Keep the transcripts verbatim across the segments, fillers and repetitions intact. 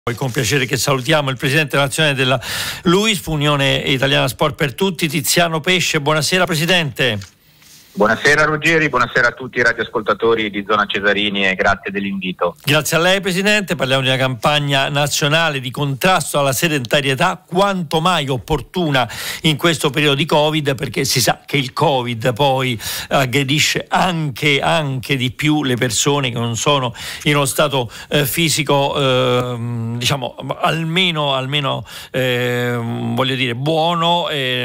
Poi con piacere che salutiamo il presidente nazionale della L U I S P, Unione Italiana Sport per Tutti, Tiziano Pesce. Buonasera Presidente. Buonasera Ruggeri, buonasera a tutti i radioascoltatori di Zona Cesarini e grazie dell'invito. Grazie a lei Presidente, parliamo di una campagna nazionale di contrasto alla sedentarietà quanto mai opportuna in questo periodo di Covid, perché si sa che il Covid poi aggredisce anche, anche di più le persone che non sono in uno stato eh, fisico eh, diciamo almeno, almeno eh, voglio dire buono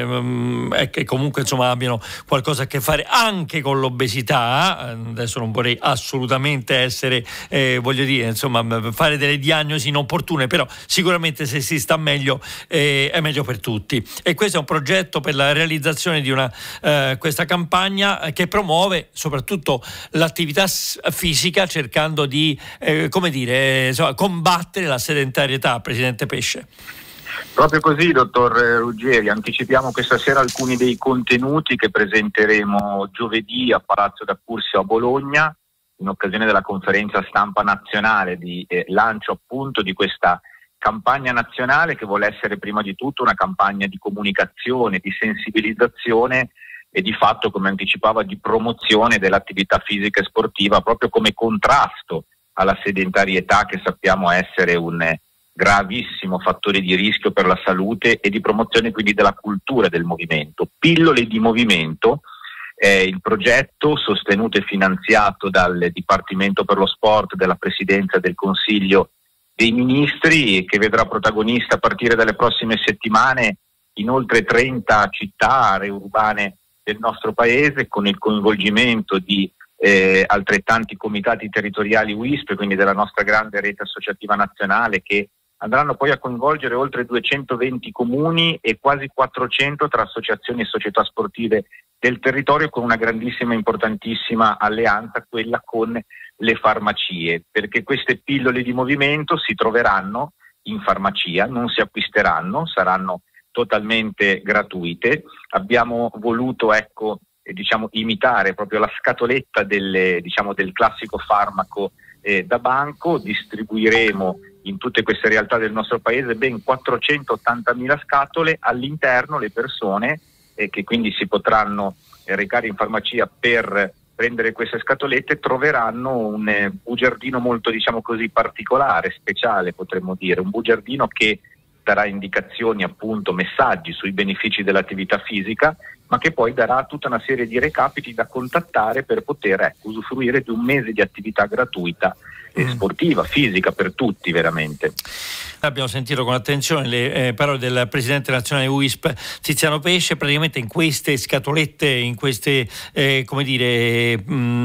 eh, e che comunque insomma abbiano qualcosa a che fare anche con l'obesità. Adesso non vorrei assolutamente essere eh, voglio dire insomma fare delle diagnosi inopportune, però sicuramente se si sta meglio eh, è meglio per tutti, e questo è un progetto per la realizzazione di una eh, questa campagna che promuove soprattutto l'attività fisica, cercando di eh, come dire eh, insomma, combattere la sedentarietà. Presidente Pesce. Proprio così, dottor Ruggeri, anticipiamo questa sera alcuni dei contenuti che presenteremo giovedì a Palazzo d'Accursio a Bologna, in occasione della conferenza stampa nazionale di eh, lancio appunto di questa campagna nazionale, che vuole essere prima di tutto una campagna di comunicazione, di sensibilizzazione e di fatto, come anticipava, di promozione dell'attività fisica e sportiva, proprio come contrasto alla sedentarietà, che sappiamo essere un gravissimo fattore di rischio per la salute, e di promozione quindi della cultura del movimento. Pillole di movimento è il progetto sostenuto e finanziato dal Dipartimento per lo Sport della Presidenza del Consiglio dei Ministri, che vedrà protagonista a partire dalle prossime settimane in oltre trenta città, aree urbane del nostro paese, con il coinvolgimento di eh, altrettanti comitati territoriali U I S P, quindi della nostra grande rete associativa nazionale, che andranno poi a coinvolgere oltre duecentoventi comuni e quasi quattrocento tra associazioni e società sportive del territorio, con una grandissima e importantissima alleanza, quella con le farmacie, perché queste pillole di movimento si troveranno in farmacia, non si acquisteranno, saranno totalmente gratuite. Abbiamo voluto ecco, eh, diciamo, imitare proprio la scatoletta delle, diciamo, del classico farmaco eh, da banco. Distribuiremo in tutte queste realtà del nostro paese ben quattrocentottantamila scatole. All'interno le persone eh, che quindi si potranno eh, recare in farmacia per prendere queste scatolette troveranno un eh, bugiardino molto, diciamo così, particolare, speciale potremmo dire, un bugiardino che darà indicazioni, appunto, messaggi sui benefici dell'attività fisica, ma che poi darà tutta una serie di recapiti da contattare per poter ecco, usufruire di un mese di attività gratuita e sportiva, fisica, per tutti veramente. Abbiamo sentito con attenzione le eh, parole del presidente nazionale U I S P Tiziano Pesce. Praticamente in queste scatolette, in queste eh, come dire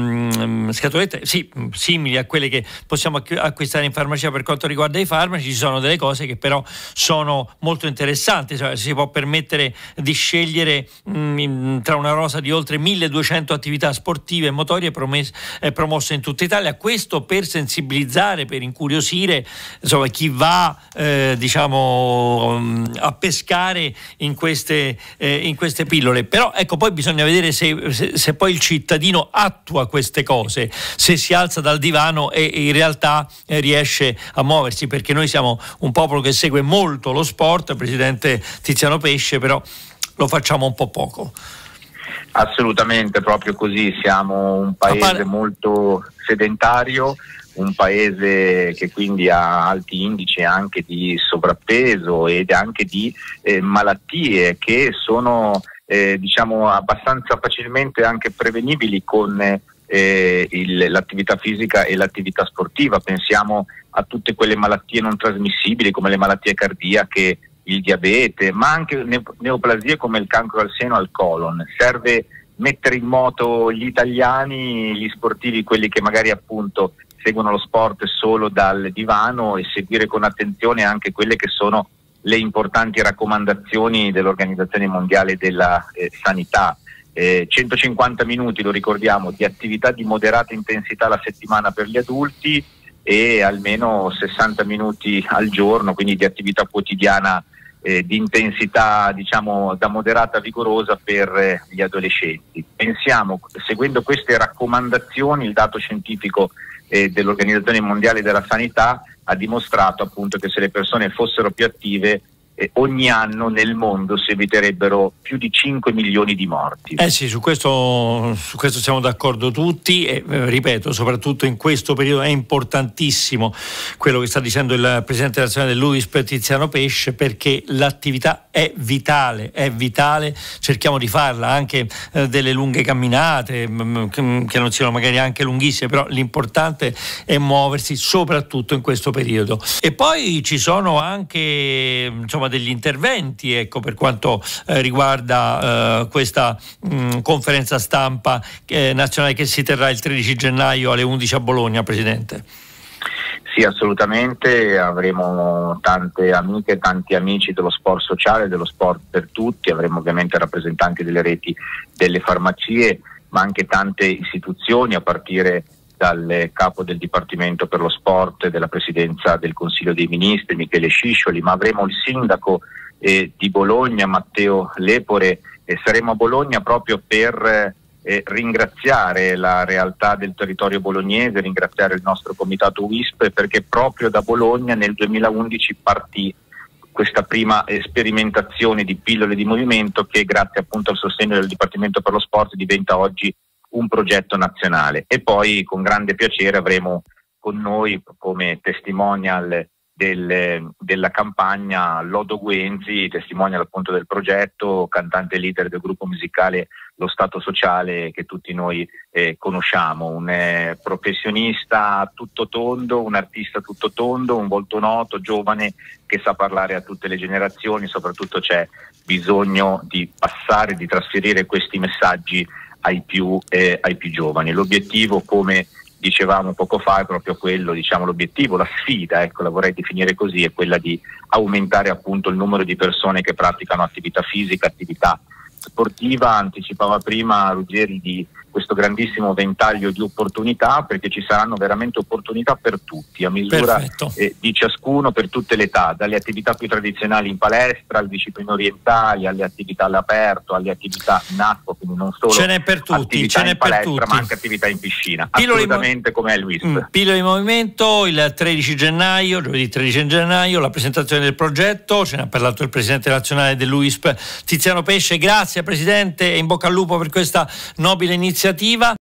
mh, scatolette sì, simili a quelle che possiamo acquistare in farmacia per quanto riguarda i farmaci, ci sono delle cose che però sono molto interessanti. Cioè, si può permettere di scegliere mh, in, tra una rosa di oltre milleduecento attività sportive e motorie promes- eh, promosse in tutta Italia, questo per sensibilizzare, per incuriosire insomma chi va Eh, diciamo a pescare in queste, eh, in queste pillole. Però ecco, poi bisogna vedere se, se, se poi il cittadino attua queste cose, se si alza dal divano e in realtà eh, riesce a muoversi, perché noi siamo un popolo che segue molto lo sport, presidente Tiziano Pesce, però lo facciamo un po' poco. Assolutamente, proprio così, siamo un paese molto sedentario, un paese che quindi ha alti indici anche di sovrappeso ed anche di eh, malattie che sono eh, diciamo abbastanza facilmente anche prevenibili con eh, il, l'attività fisica e l'attività sportiva. Pensiamo a tutte quelle malattie non trasmissibili come le malattie cardiache, il diabete, ma anche ne- neoplasie come il cancro al seno e al colon. Serve mettere in moto gli italiani, gli sportivi, quelli che magari appunto seguono lo sport solo dal divano, e seguire con attenzione anche quelle che sono le importanti raccomandazioni dell'Organizzazione Mondiale della eh, Sanità. Eh, centocinquanta minuti, lo ricordiamo, di attività di moderata intensità alla settimana per gli adulti e almeno sessanta minuti al giorno, quindi di attività quotidiana eh, di intensità diciamo da moderata a vigorosa per eh, gli adolescenti. Pensiamo, seguendo queste raccomandazioni, il dato scientifico eh, dell'Organizzazione Mondiale della Sanità ha dimostrato appunto che se le persone fossero più attive Eh, ogni anno nel mondo si eviterebbero più di cinque milioni di morti. Eh sì, su questo, su questo siamo d'accordo tutti e eh, ripeto, soprattutto in questo periodo è importantissimo quello che sta dicendo il Presidente nazionale dell'U I S P Tiziano Pesce, perché l'attività è vitale, è vitale, cerchiamo di farla, anche eh, delle lunghe camminate mh, che non siano magari anche lunghissime, però l'importante è muoversi soprattutto in questo periodo. E poi ci sono anche insomma degli interventi, ecco, per quanto eh, riguarda eh, questa mh, conferenza stampa eh, nazionale che si terrà il tredici gennaio alle undici a Bologna, Presidente. Sì, assolutamente, avremo tante amiche, tanti amici dello sport sociale, dello sport per tutti, avremo ovviamente rappresentanti delle reti delle farmacie, ma anche tante istituzioni, a partire dal capo del Dipartimento per lo Sport della Presidenza del Consiglio dei Ministri, Michele Sciscioli, ma avremo il sindaco eh, di Bologna, Matteo Lepore, e saremo a Bologna proprio per eh, ringraziare la realtà del territorio bolognese, ringraziare il nostro comitato U I S P, perché proprio da Bologna nel duemilaundici partì questa prima sperimentazione di pillole di movimento che, grazie appunto al sostegno del Dipartimento per lo Sport, diventa oggi un progetto nazionale. E poi con grande piacere avremo con noi come testimonial del, della campagna Lodo Guenzi, testimonial appunto del progetto, cantante leader del gruppo musicale Lo Stato Sociale, che tutti noi eh, conosciamo, un eh, professionista tutto tondo, un artista tutto tondo, un volto noto, giovane, che sa parlare a tutte le generazioni. Soprattutto c'è bisogno di passare, di trasferire questi messaggi ai più, eh, ai più giovani. L'obiettivo, come dicevamo poco fa, è proprio quello, diciamo l'obiettivo, la sfida, ecco, la vorrei definire così, è quella di aumentare appunto il numero di persone che praticano attività fisica, attività sportiva. Anticipava prima Ruggeri di questo grandissimo ventaglio di opportunità, perché ci saranno veramente opportunità per tutti, a misura eh, di ciascuno, per tutte le età, dalle attività più tradizionali in palestra, alle discipline orientali, alle attività all'aperto, alle attività in acqua, quindi non solo ce n'è per tutti, attività ce n'è in palestra, per tutti, ma anche attività in piscina, Pillole assolutamente mo- come è l'U I S P. Mm, Pillole di movimento il tredici gennaio, giovedì tredici gennaio, la presentazione del progetto, ce ne ha parlato il Presidente nazionale dell'U I S P Tiziano Pesce. Grazie Presidente e in bocca al lupo per questa nobile iniziativa.